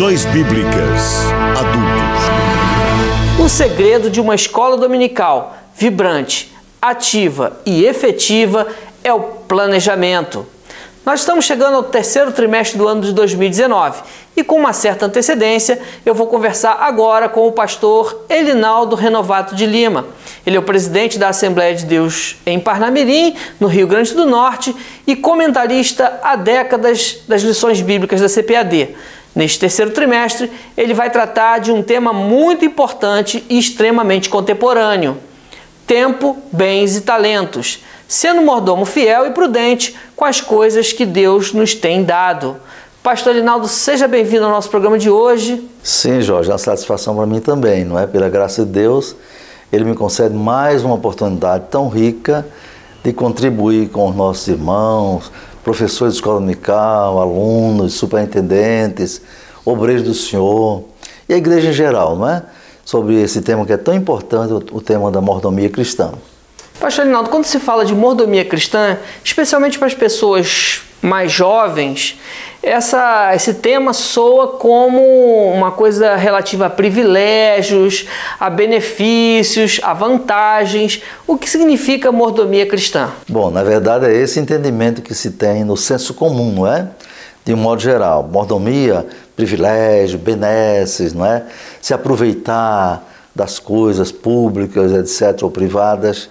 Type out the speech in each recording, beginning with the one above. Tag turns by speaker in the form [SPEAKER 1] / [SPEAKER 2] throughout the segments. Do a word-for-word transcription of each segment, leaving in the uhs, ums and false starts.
[SPEAKER 1] Lições Bíblicas Adultos.
[SPEAKER 2] O segredo de uma escola dominical vibrante, ativa e efetiva é o planejamento. Nós estamos chegando ao terceiro trimestre do ano de dois mil e dezenove e, com uma certa antecedência, eu vou conversar agora com o pastor Elinaldo Renovato de Lima. Ele é o presidente da Assembleia de Deus em Parnamirim, no Rio Grande do Norte, e comentarista há décadas das lições bíblicas da C P A D. Neste terceiro trimestre, ele vai tratar de um tema muito importante e extremamente contemporâneo: tempo, bens e talentos, sendo mordomo fiel e prudente com as coisas que Deus nos tem dado. Pastor Elinaldo, seja bem-vindo ao nosso programa de hoje.
[SPEAKER 3] Sim, Jorge, é uma satisfação para mim também, não é? Pela graça de Deus, Ele me concede mais uma oportunidade tão rica de contribuir com os nossos irmãos, professores de escola dominical, alunos, superintendentes, obreiros do Senhor e a igreja em geral, não é? Sobre esse tema que é tão importante, o tema da mordomia cristã.
[SPEAKER 2] Pastor Elinaldo, quando se fala de mordomia cristã, especialmente para as pessoas mais jovens, essa, esse tema soa como uma coisa relativa a privilégios, a benefícios, a vantagens. O que significa mordomia cristã?
[SPEAKER 3] Bom, na verdade é esse entendimento que se tem no senso comum, não é? De um modo geral, mordomia, privilégio, benesses, não é? Se aproveitar das coisas públicas, etcétera, ou privadas.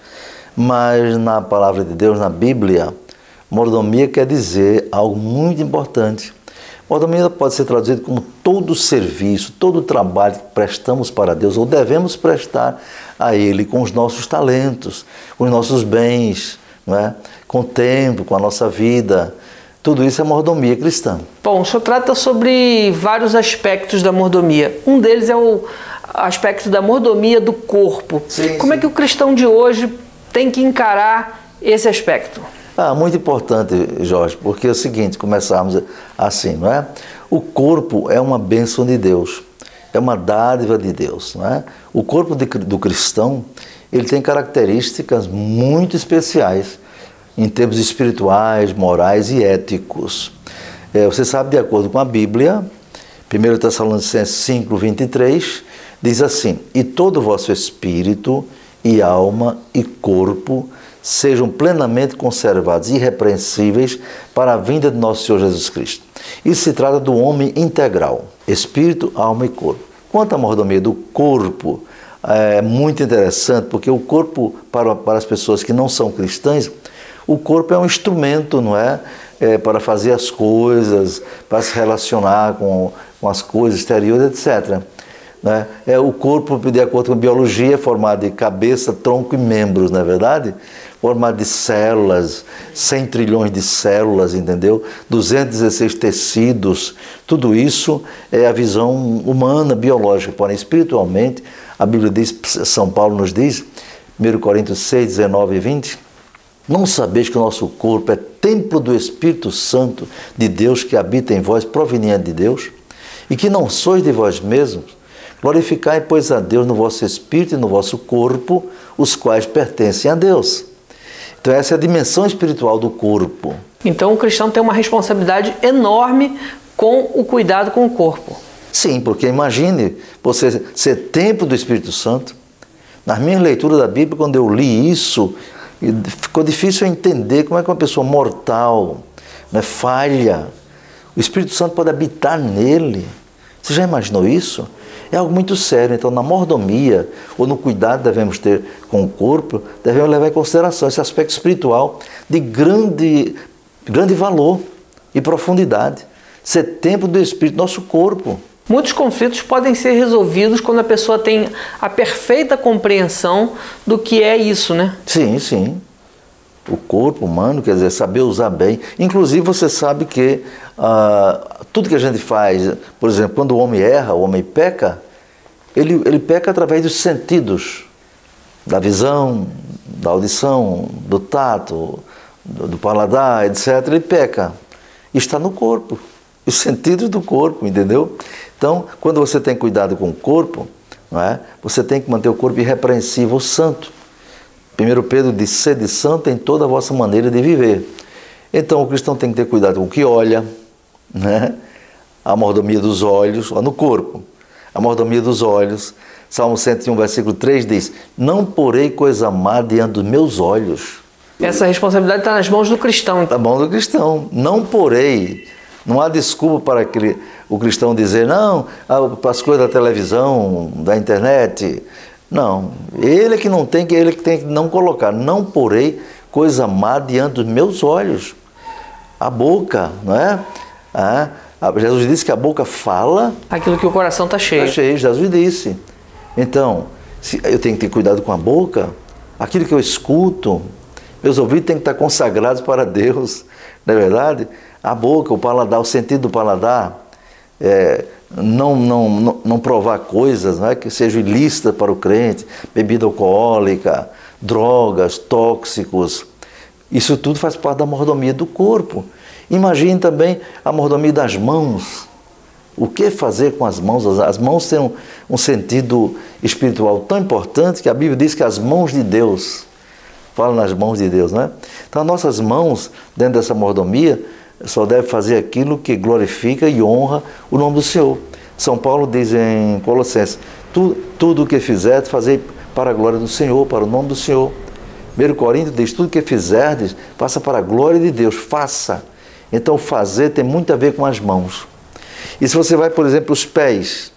[SPEAKER 3] Mas na palavra de Deus, na Bíblia, mordomia quer dizer algo muito importante. Mordomia pode ser traduzido como todo serviço, todo trabalho que prestamos para Deus ou devemos prestar a Ele com os nossos talentos, com os nossos bens, não é? Com o tempo, com a nossa vida. Tudo isso é mordomia cristã.
[SPEAKER 2] Bom, o senhor trata sobre vários aspectos da mordomia. Um deles é o aspecto da mordomia do corpo.
[SPEAKER 3] Sim,
[SPEAKER 2] Como
[SPEAKER 3] sim.
[SPEAKER 2] é que o cristão de hoje tem que encarar esse aspecto?
[SPEAKER 3] Ah, muito importante, Jorge, porque é o seguinte, começarmos assim, não é? O corpo é uma bênção de Deus, é uma dádiva de Deus, não é? O corpo de, do cristão, ele tem características muito especiais em termos espirituais, morais e éticos. É, você sabe, de acordo com a Bíblia, primeiro Tessalonicenses cinco, vinte e três, diz assim: e todo o vosso espírito e alma e corpo sejam plenamente conservados e irrepreensíveis para a vinda de nosso Senhor Jesus Cristo. Isso se trata do homem integral, espírito, alma e corpo. Quanto à mordomia do corpo, é muito interessante, porque o corpo, para, para as pessoas que não são cristãs, o corpo é um instrumento, não é? É para fazer as coisas, para se relacionar com, com as coisas exteriores, etcétera. Né? É, o corpo, de acordo com a biologia, é formado de cabeça, tronco e membros, não é verdade? Formado de células, cem trilhões de células, entendeu? duzentos e dezesseis tecidos, tudo isso é a visão humana, biológica. Porém, espiritualmente, a Bíblia diz, São Paulo nos diz, primeiro Coríntios seis, dezenove e vinte, não sabeis que o nosso corpo é templo do Espírito Santo de Deus que habita em vós, proveniente de Deus, e que não sois de vós mesmos? Glorificai, pois, a Deus no vosso espírito e no vosso corpo, os quais pertencem a Deus. Então essa é a dimensão espiritual do corpo.
[SPEAKER 2] Então o cristão tem uma responsabilidade enorme com o cuidado com o corpo.
[SPEAKER 3] Sim, porque imagine você ser templo do Espírito Santo. Na minha leitura da Bíblia, quando eu li isso, ficou difícil entender como é que uma pessoa mortal, né, falha, o Espírito Santo pode habitar nele. Você já imaginou isso? É algo muito sério. Então, na mordomia ou no cuidado que devemos ter com o corpo, devemos levar em consideração esse aspecto espiritual de grande, grande valor e profundidade. Ser templo do Espírito, nosso corpo.
[SPEAKER 2] Muitos conflitos podem ser resolvidos quando a pessoa tem a perfeita compreensão do que é isso, né?
[SPEAKER 3] Sim, sim. O corpo humano, quer dizer, saber usar bem. Inclusive, você sabe que ah, tudo que a gente faz, por exemplo, quando o homem erra, o homem peca, ele, ele peca através dos sentidos, da visão, da audição, do tato, do, do paladar, etcétera. Ele peca. Está no corpo, os sentidos do corpo, entendeu? Então, quando você tem cuidado com o corpo, não é? Você tem que manter o corpo irrepreensível, santo. primeiro Pedro diz, sede santo em toda a vossa maneira de viver. Então o cristão tem que ter cuidado com o que olha, né? A mordomia dos olhos, ó, no corpo. A mordomia dos olhos. Salmo cento e um, versículo três diz: não porei coisa má diante dos meus olhos.
[SPEAKER 2] Essa responsabilidade está nas mãos do cristão.
[SPEAKER 3] Está na mão do cristão. Não porei. Não há desculpa para aquele, o cristão dizer, não, as coisas da televisão, da internet. Não. Ele é que não tem, ele que tem que não colocar. Não porei coisa má diante dos meus olhos. A boca, não é? Ah, Jesus disse que a boca fala
[SPEAKER 2] aquilo que o coração está cheio.
[SPEAKER 3] Está cheio, Jesus disse. Então, se eu tenho que ter cuidado com a boca, aquilo que eu escuto, meus ouvidos têm que estar consagrados para Deus, não é verdade? A boca, o paladar, o sentido do paladar, é, não, não, não, não provar coisas, não é, que sejam ilícitas para o crente, bebida alcoólica, drogas, tóxicos, isso tudo faz parte da mordomia do corpo. Imagine também a mordomia das mãos. O que fazer com as mãos? As mãos têm um, um sentido espiritual tão importante que a Bíblia diz que as mãos de Deus, fala nas mãos de Deus, não é? Então, as nossas mãos, dentro dessa mordomia, só deve fazer aquilo que glorifica e honra o nome do Senhor. São Paulo diz em Colossenses, tudo, tudo o que fizer, fazer para a glória do Senhor, para o nome do Senhor. primeiro Coríntios diz, tudo o que fizerdes, faça para a glória de Deus, faça. Então, fazer tem muito a ver com as mãos. E se você vai, por exemplo, os pés,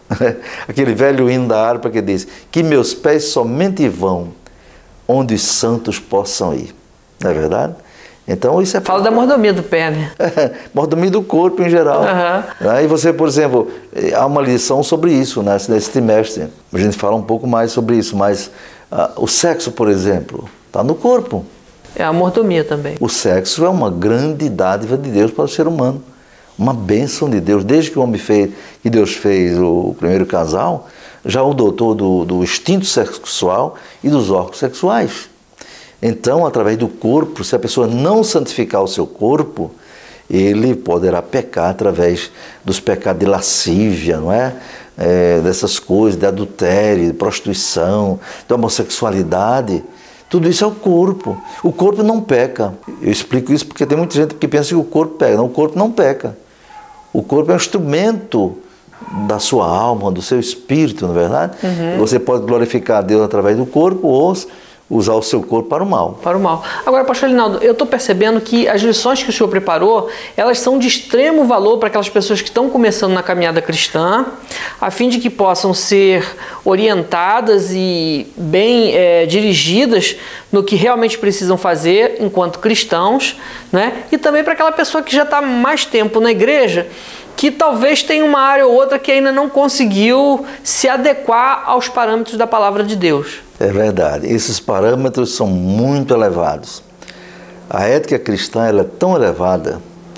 [SPEAKER 3] aquele velho hino da harpa que diz, que meus pés somente vão onde os santos possam ir. Não é verdade? Então, isso é...
[SPEAKER 2] Fala da mordomia do pé, né?
[SPEAKER 3] Mordomia do corpo em geral. Uhum. Aí você, por exemplo, há uma lição sobre isso, né, nesse trimestre. A gente fala um pouco mais sobre isso, mas uh, o sexo, por exemplo, está no corpo.
[SPEAKER 2] É a mordomia também.
[SPEAKER 3] O sexo é uma grande dádiva de Deus para o ser humano. Uma bênção de Deus. Desde que o homem fez, que Deus fez o primeiro casal, já o dotou do, do instinto sexual e dos órgãos sexuais. Então, através do corpo, se a pessoa não santificar o seu corpo, ele poderá pecar através dos pecados de lascívia, não é? É, dessas coisas, de adultério, de prostituição, de homossexualidade. Tudo isso é o corpo. O corpo não peca. Eu explico isso porque tem muita gente que pensa que o corpo peca. Não, o corpo não peca. O corpo é um instrumento da sua alma, do seu espírito, não é verdade? Uhum. Você pode glorificar a Deus através do corpo ou usar o seu corpo para o mal.
[SPEAKER 2] Para o mal. Agora, pastor Linaldo, eu estou percebendo que as lições que o senhor preparou, elas são de extremo valor para aquelas pessoas que estão começando na caminhada cristã, a fim de que possam ser orientadas e bem é, dirigidas no que realmente precisam fazer enquanto cristãos, né? E também para aquela pessoa que já está mais tempo na igreja, que talvez tenha uma área ou outra que ainda não conseguiu se adequar aos parâmetros da palavra de Deus.
[SPEAKER 3] É verdade, esses parâmetros são muito elevados. A ética cristã ela é tão elevada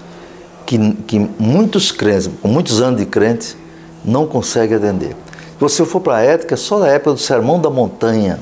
[SPEAKER 3] que, que muitos crentes, com muitos anos de crentes, não conseguem atender. Se você for para a ética, só na época do Sermão da Montanha,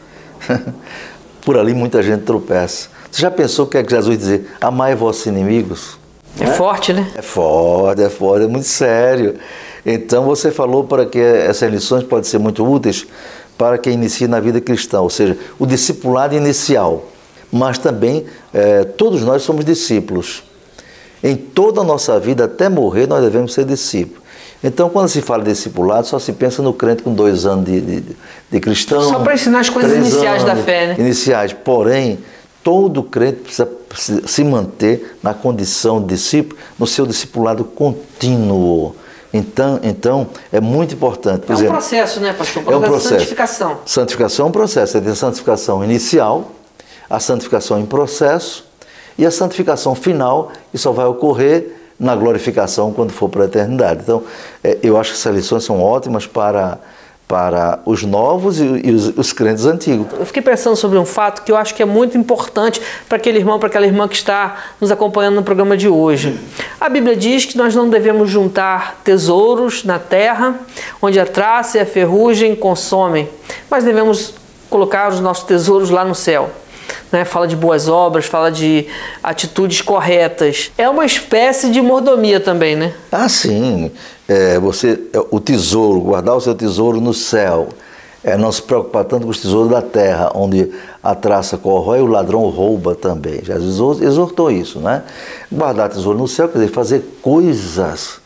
[SPEAKER 3] por ali muita gente tropeça. Você já pensou o que é que Jesus dizia? Amai vossos inimigos?
[SPEAKER 2] É, é forte, né?
[SPEAKER 3] É forte, é forte, é muito sério. Então você falou para que essas lições podem ser muito úteis para quem inicia na vida cristã, ou seja, o discipulado inicial. Mas também é, todos nós somos discípulos. Em toda a nossa vida, até morrer, nós devemos ser discípulos. Então, quando se fala de discipulado, só se pensa no crente com dois anos de, de, de cristão.
[SPEAKER 2] Só para ensinar as coisas iniciais da fé, né?
[SPEAKER 3] Iniciais. Porém, todo crente precisa se manter na condição de discípulo, no seu discipulado contínuo. Então, então é muito importante. Por
[SPEAKER 2] é um
[SPEAKER 3] exemplo,
[SPEAKER 2] processo, né, pastor?
[SPEAKER 3] É um processo.
[SPEAKER 2] Santificação.
[SPEAKER 3] Santificação é um processo. Você tem a santificação inicial, a santificação em processo e a santificação final, que só vai ocorrer na glorificação quando for para a eternidade. Então, é, eu acho que essas lições são ótimas para, para os novos e, e os, os crentes antigos.
[SPEAKER 2] Eu fiquei pensando sobre um fato que eu acho que é muito importante para aquele irmão, para aquela irmã que está nos acompanhando no programa de hoje. A Bíblia diz que nós não devemos juntar tesouros na terra, onde a traça e a ferrugem consomem, mas devemos colocar os nossos tesouros lá no céu. Né? Fala de boas obras, fala de atitudes corretas. É uma espécie de mordomia também, né?
[SPEAKER 3] Ah, sim. É, você, o tesouro, guardar o seu tesouro no céu. É não se preocupar tanto com os tesouros da terra, onde a traça corrói e o ladrão rouba também. Jesus exortou isso, né? Guardar tesouro no céu quer dizer fazer coisas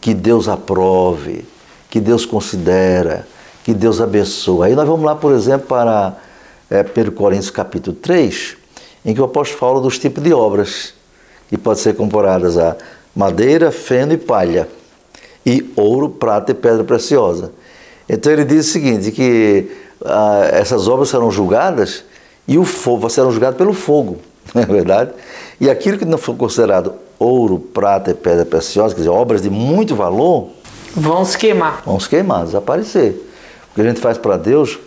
[SPEAKER 3] que Deus aprove, que Deus considera, que Deus abençoa. Aí nós vamos lá, por exemplo, para é, primeira Coríntios capítulo três, em que o apóstolo fala dos tipos de obras, que podem ser comparadas a madeira, feno e palha, e ouro, prata e pedra preciosa. Então ele diz o seguinte, que ah, essas obras serão julgadas e o fogo, serão julgadas pelo fogo, não é verdade? E aquilo que não for considerado ouro, prata e pedra preciosa, quer dizer, obras de muito valor,
[SPEAKER 2] vão se queimar.
[SPEAKER 3] Vão se queimar, desaparecer. O que a gente faz para Deus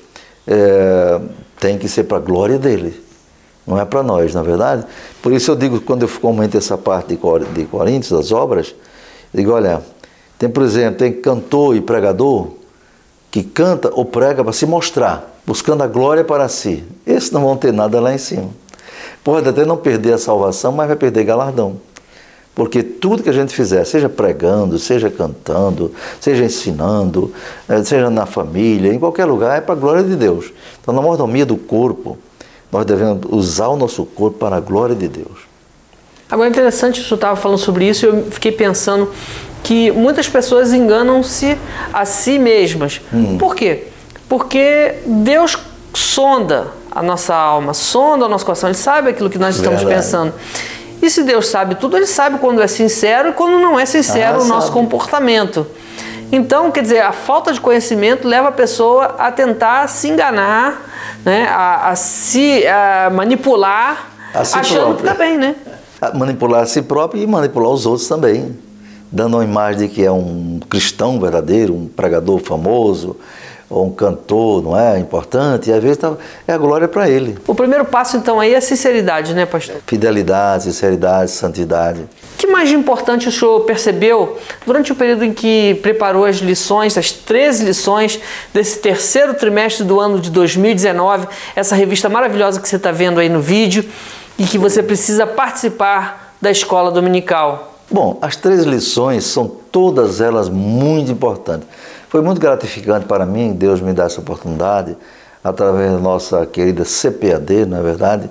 [SPEAKER 3] é, tem que ser para a glória dele, não é para nós, na verdade. Por isso eu digo, quando eu comento essa parte de Coríntios, das obras, eu digo, olha, tem, por exemplo, tem cantor e pregador que canta ou prega para se mostrar, buscando a glória para si. Esses não vão ter nada lá em cima. Pode até não perder a salvação, mas vai perder galardão. Porque tudo que a gente fizer, seja pregando, seja cantando, seja ensinando, seja na família, em qualquer lugar, é para a glória de Deus. Então, na mordomia do corpo, nós devemos usar o nosso corpo para a glória de Deus.
[SPEAKER 2] Agora, é interessante, o senhor estava falando sobre isso, e eu fiquei pensando que muitas pessoas enganam-se a si mesmas. Hum. Por quê? Porque Deus sonda a nossa alma, sonda o nosso coração, Ele sabe aquilo que nós estamos Verdade. pensando. E se Deus sabe tudo, Ele sabe quando é sincero e quando não é sincero ah, o nosso sabe. comportamento. Então, quer dizer, a falta de conhecimento leva a pessoa a tentar se enganar, né? a, a se a manipular, a si achando própria. que está bem, né?
[SPEAKER 3] A manipular a si próprio e manipular os outros também, dando uma imagem de que é um cristão verdadeiro, um pregador famoso, ou um cantor, não é? Importante, e às vezes tá, é a glória para ele.
[SPEAKER 2] O primeiro passo, então, aí é a sinceridade, né, pastor?
[SPEAKER 3] Fidelidade, sinceridade, santidade.
[SPEAKER 2] O que mais de importante o senhor percebeu durante o período em que preparou as lições, as treze lições desse terceiro trimestre do ano de dois mil e dezenove, essa revista maravilhosa que você está vendo aí no vídeo e que você precisa participar da escola dominical?
[SPEAKER 3] Bom, as três lições são todas elas muito importantes. Foi muito gratificante para mim, Deus me dá essa oportunidade, através da nossa querida C P A D, não é verdade,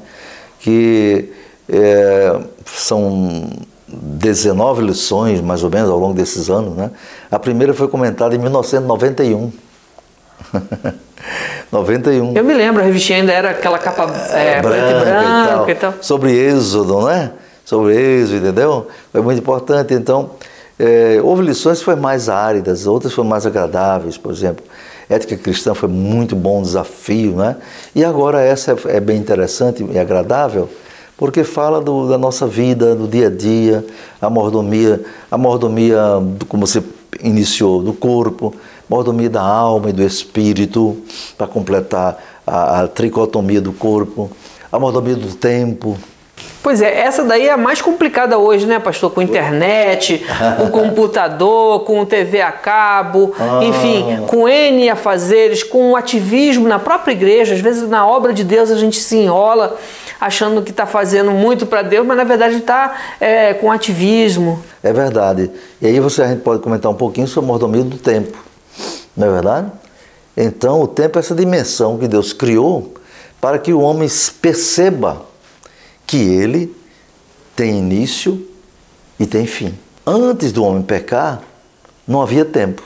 [SPEAKER 3] que é, são dezenove lições, mais ou menos, ao longo desses anos, né? A primeira foi comentada em mil novecentos e noventa e um. noventa e um.
[SPEAKER 2] Eu me lembro, a revistinha ainda era aquela capa é, branca, preta e branca e tal.
[SPEAKER 3] e tal. Sobre Êxodo, não é? Sobre Êxodo, entendeu? Foi muito importante, então... É, houve lições que foram mais áridas, outras foram mais agradáveis, por exemplo, ética cristã foi muito bom desafio, né? E agora essa é, é bem interessante e agradável, porque fala do, da nossa vida, do dia a dia, a mordomia, a mordomia, como você iniciou, do corpo, mordomia da alma e do espírito, para completar a, a tricotomia do corpo, a mordomia do tempo.
[SPEAKER 2] Pois é, essa daí é a mais complicada hoje, né, pastor? Com internet, com computador, com T V a cabo, ah. enfim, com N afazeres, com ativismo na própria igreja. Às vezes, na obra de Deus, a gente se enrola achando que está fazendo muito para Deus, mas na verdade está é, com ativismo.
[SPEAKER 3] É verdade. E aí você, a gente pode comentar um pouquinho sobre a mordomia do tempo, não é verdade? Então, o tempo é essa dimensão que Deus criou para que o homem perceba que ele tem início e tem fim. Antes do homem pecar, não havia tempo.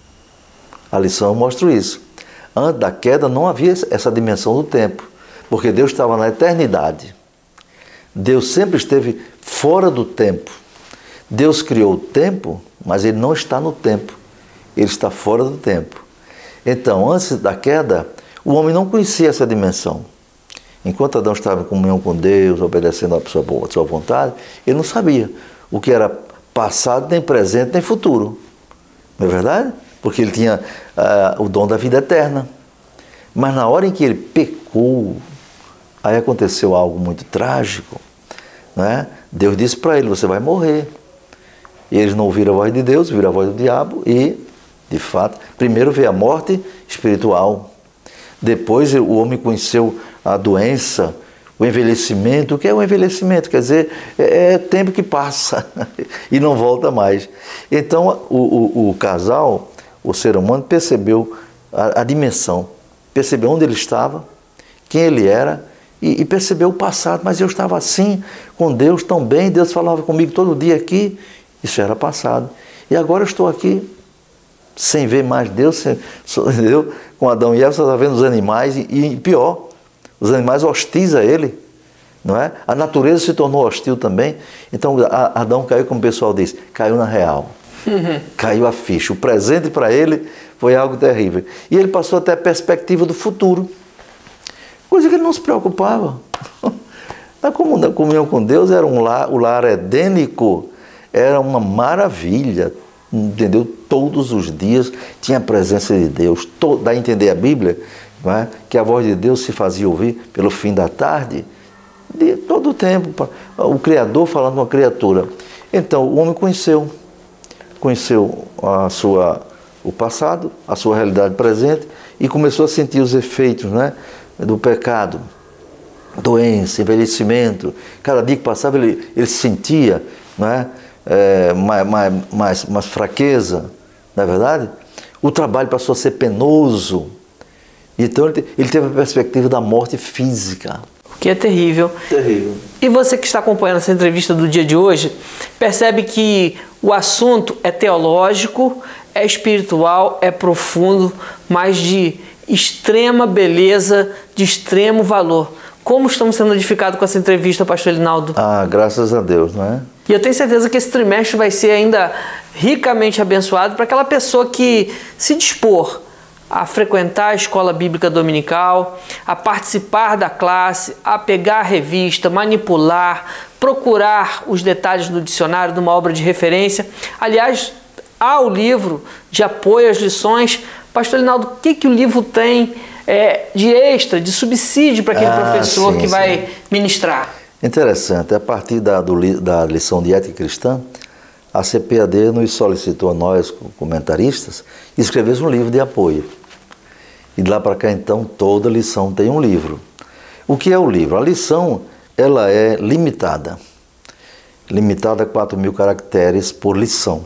[SPEAKER 3] A lição mostra isso. Antes da queda não havia essa dimensão do tempo, porque Deus estava na eternidade. Deus sempre esteve fora do tempo. Deus criou o tempo, mas Ele não está no tempo. Ele está fora do tempo. Então, antes da queda, o homem não conhecia essa dimensão. Enquanto Adão estava em comunhão com Deus, obedecendo a sua, a sua vontade, ele não sabia o que era passado, nem presente, nem futuro. Não é verdade? Porque ele tinha uh, o dom da vida eterna. Mas na hora em que ele pecou, aí aconteceu algo muito trágico. Né? Deus disse para ele, você vai morrer. E eles não ouviram a voz de Deus, ouviram a voz do diabo e, de fato, primeiro veio a morte espiritual. Depois o homem conheceu a doença, o envelhecimento. O que é o envelhecimento? Quer dizer, é, é tempo que passa e não volta mais. Então o, o, o casal, o ser humano, percebeu a, a dimensão, percebeu onde ele estava, quem ele era e, e percebeu o passado. Mas eu estava assim com Deus tão bem, Deus falava comigo todo dia aqui. Isso era passado. E agora eu estou aqui sem ver mais Deus, sem, entendeu? Com Adão e Eva, você está vendo os animais e, e pior, os animais hostis a ele, não é? A natureza se tornou hostil também. Então a, Adão caiu, como o pessoal diz, caiu na real. Uhum. Caiu a ficha. O presente para ele foi algo terrível. E ele passou até a perspectiva do futuro. Coisa que ele não se preocupava. A comunhão com Deus era um lar, o lar edênico, era uma maravilha, entendeu? Todos os dias tinha a presença de Deus. Todo, dá a entender a Bíblia, não é? Que a voz de Deus se fazia ouvir pelo fim da tarde, de todo o tempo. O Criador falando com a criatura. Então o homem conheceu, conheceu a sua, o passado, a sua realidade presente e começou a sentir os efeitos, né, do pecado. Doença, envelhecimento, cada dia que passava ele, ele sentia, não é? É, mais, mais, mais, mais fraqueza, não é verdade? O trabalho passou a ser penoso, então ele, ele teve a perspectiva da morte física.
[SPEAKER 2] O que é terrível.
[SPEAKER 3] Terrível.
[SPEAKER 2] E você que está acompanhando essa entrevista do dia de hoje, percebe que o assunto é teológico, é espiritual, é profundo, mas de extrema beleza, de extremo valor. Como estamos sendo edificados com essa entrevista, pastor Linaldo?
[SPEAKER 3] Ah, graças a Deus, não é?
[SPEAKER 2] E eu tenho certeza que esse trimestre vai ser ainda ricamente abençoado para aquela pessoa que se dispor a frequentar a escola bíblica dominical, a participar da classe, a pegar a revista, manipular, procurar os detalhes do dicionário de uma obra de referência. Aliás, há o livro de apoio às lições. Pastor Linaldo, o que, que o livro tem É, de extra, de subsídio para aquele ah, professor sim, que vai sim. ministrar?
[SPEAKER 3] Interessante. A partir da, do, da lição de ética cristã, a C P A D nos solicitou a nós, comentaristas, escrever um livro de apoio. E de lá para cá, então, toda lição tem um livro. O que é o livro? A lição ela é limitada. Limitada a quatro mil caracteres por lição.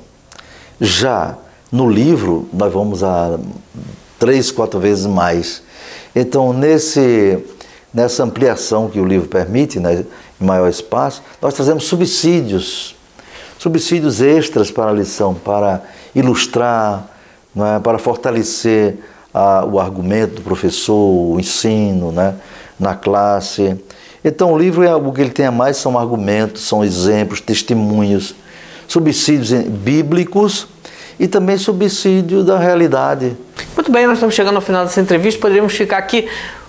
[SPEAKER 3] Já no livro, nós vamos a três, quatro vezes mais. Então, nesse, nessa ampliação que o livro permite, né, em maior espaço, nós trazemos subsídios, subsídios extras para a lição, para ilustrar, né, para fortalecer a, o argumento do professor, o ensino, né, na classe. Então, o livro, é, o que ele tem a mais são argumentos, são exemplos, testemunhos, subsídios bíblicos e também subsídio da realidade.
[SPEAKER 2] Muito bem, nós estamos chegando ao final dessa entrevista, poderíamos ficar aqui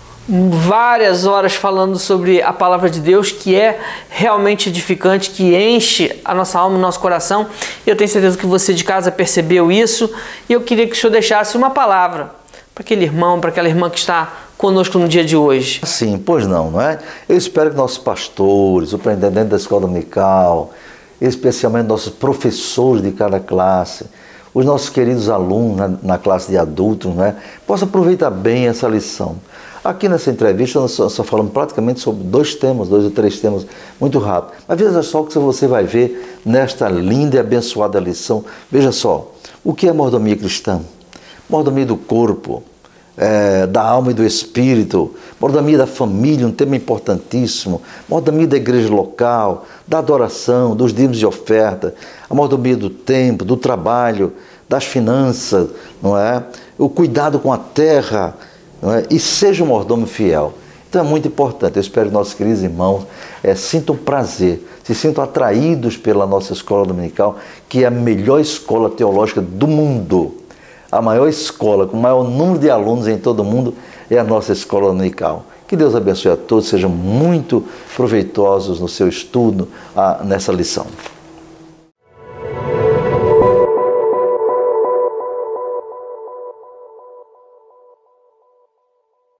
[SPEAKER 2] várias horas falando sobre a palavra de Deus, que é realmente edificante, que enche a nossa alma, o nosso coração. Eu tenho certeza que você de casa percebeu isso, e eu queria que o senhor deixasse uma palavra para aquele irmão, para aquela irmã que está conosco no dia de hoje.
[SPEAKER 3] Sim, pois não, não é? Eu espero que nossos pastores, o superintendente da escola dominical, especialmente nossos professores de cada classe, os nossos queridos alunos na, na classe de adultos, né, possam aproveitar bem essa lição. Aqui nessa entrevista nós só, só falamos praticamente sobre dois temas, dois ou três temas, muito rápido. Mas veja só o que você vai ver nesta linda e abençoada lição. Veja só, o que é mordomia cristã? Mordomia do corpo, é, da alma e do espírito, mordomia da família, um tema importantíssimo, mordomia da igreja local, da adoração, dos dízimos de oferta, a mordomia do tempo, do trabalho, das finanças, não é? O cuidado com a terra, não é? E seja um mordomo fiel. Então é muito importante. Eu espero que nossos queridos irmãos é, sintam prazer, se sintam atraídos pela nossa escola dominical, que é a melhor escola teológica do mundo. A maior escola, com o maior número de alunos em todo o mundo, é a nossa escola dominical. Que Deus abençoe a todos, sejam muito proveitosos no seu estudo ah, nessa lição.